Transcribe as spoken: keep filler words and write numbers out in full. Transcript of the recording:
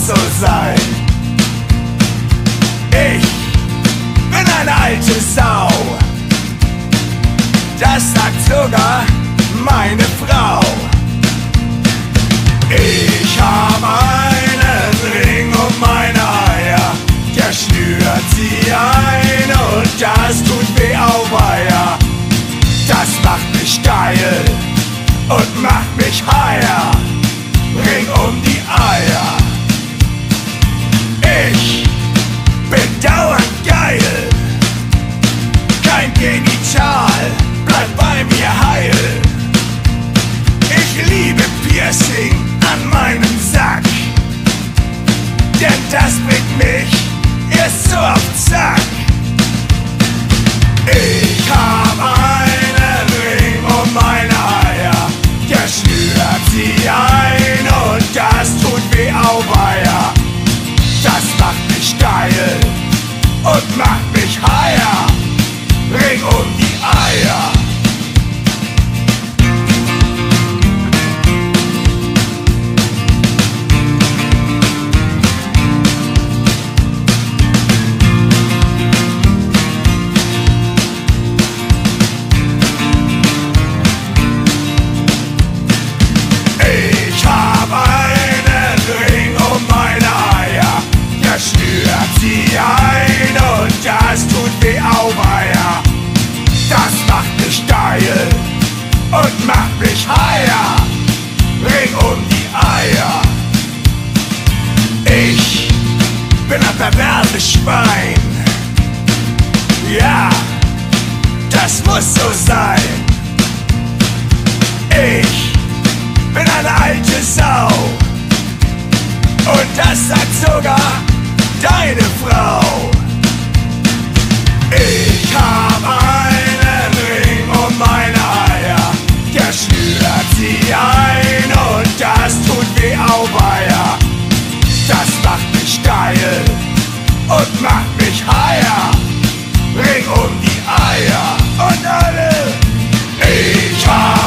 so sein. Ich bin eine alte Sau, das sagt sogar meine Frau. Ich hab einen Ring um meine Eier, der schnürt sie ein und das tut weh, auweia. Das macht mich geil und macht mich heier. Ring um die Eier. Ich bin dauernd geil, kein Genital bleibt bei mir heil. Ich liebe Piercing an meinem Sack, denn das bringt mich erst so auf Zack. Ich hab einen Ring um meine Eier, der schnürt sie ein und das tut weh, auweia. Das macht mich geil und macht mich heier. Ring um die Eier. Ich hab einen Ring um meine Eier, der schnürt sie ein und das tut weh, auweia. Das macht mich geil und macht mich heier. Ring um die Eier. Ich bin ein perverses Schwein. Ja, das muss so sein. Ich bin eine alte Sau und das sagt sogar deine Frau. Ich hab einen Ring um meine Eier, der schnürt sie ein und das tut weh, auweia. Das macht mich geil und macht mich heier. Ring um die Eier und alle. Ich hab